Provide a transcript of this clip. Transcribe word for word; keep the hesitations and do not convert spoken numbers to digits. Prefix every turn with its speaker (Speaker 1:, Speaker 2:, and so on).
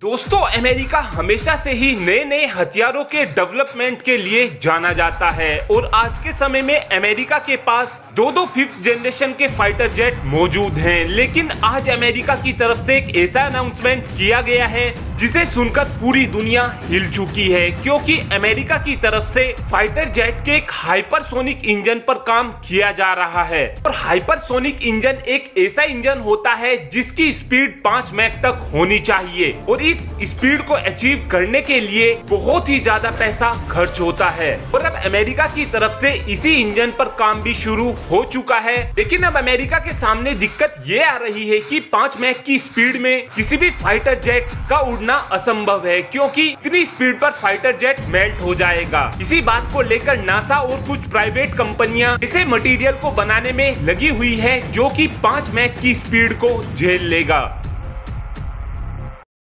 Speaker 1: दोस्तों, अमेरिका हमेशा से ही नए नए हथियारों के डेवलपमेंट के लिए जाना जाता है और आज के समय में अमेरिका के पास दो दो फिफ्थ जनरेशन के फाइटर जेट मौजूद हैं। लेकिन आज अमेरिका की तरफ से एक ऐसा अनाउंसमेंट किया गया है जिसे सुनकर पूरी दुनिया हिल चुकी है, क्योंकि अमेरिका की तरफ से फाइटर जेट के एक हाइपरसोनिक इंजन पर काम किया जा रहा है। और हाइपरसोनिक इंजन एक ऐसा इंजन होता है जिसकी स्पीड पाँच मैक तक होनी चाहिए और इस स्पीड को अचीव करने के लिए बहुत ही ज्यादा पैसा खर्च होता है। और अब अमेरिका की तरफ से इसी इंजन पर काम भी शुरू हो चुका है। लेकिन अब अमेरिका के सामने दिक्कत ये आ रही है कि पाँच मैक की स्पीड में किसी भी फाइटर जेट का उड़ना असंभव है, क्योंकि इतनी स्पीड पर फाइटर जेट मेल्ट हो जाएगा। इसी बात को लेकर नासा और कुछ प्राइवेट कंपनियां इसे मटेरियल को बनाने में लगी हुई है जो कि पाँच मैक की स्पीड को झेल लेगा।